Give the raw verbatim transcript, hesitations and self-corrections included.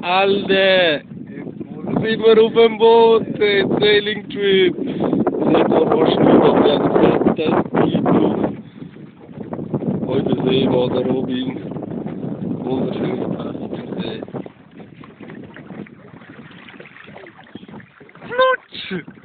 Alter, sind wir auf dem Boot, äh, Sailing Trip. Seht ihr fast nicht auf den fetten drauf. Heute See war der Robin. Wunderschönes See. Flutsch!